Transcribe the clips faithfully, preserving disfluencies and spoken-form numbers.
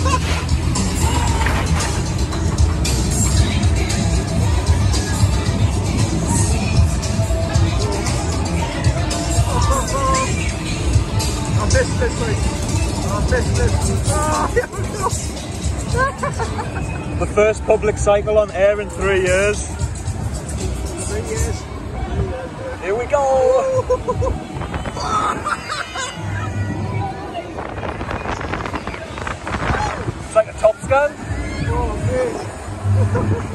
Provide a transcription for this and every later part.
missed this, mate. I missed this. Oh, here we go. The first public cycle on air in three years. Three years. Here we go. It's like a top scan. Oh, man.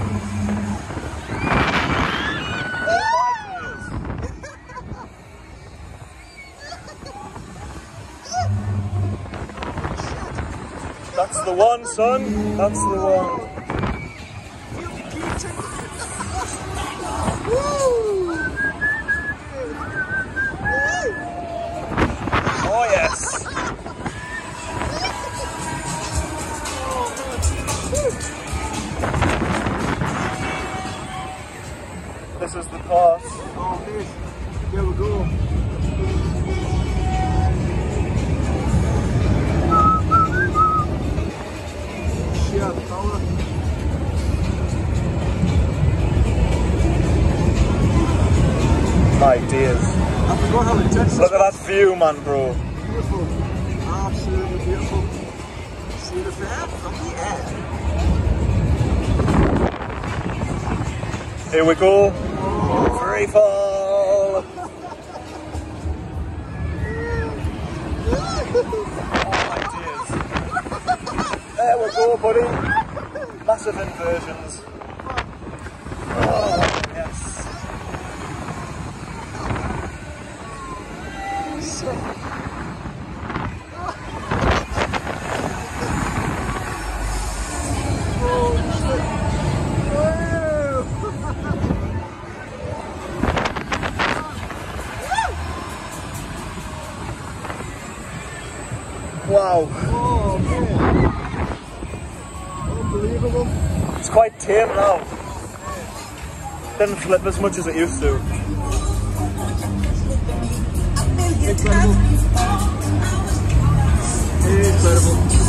That's the one, son. That's the one. Oh, yes. This is the pass. Oh, man. Here we go. My dears. I forgot how intense. Look at that view, man, bro. Beautiful. Absolutely beautiful. See the fair from the air. Here we go. Oh. Free fall. Oh, my dears. There we go, buddy. Massive inversions. Oh, yes. Wow. Oh, man. Unbelievable. It's quite tame now. Didn't flip as much as it used to. Incredible. Incredible.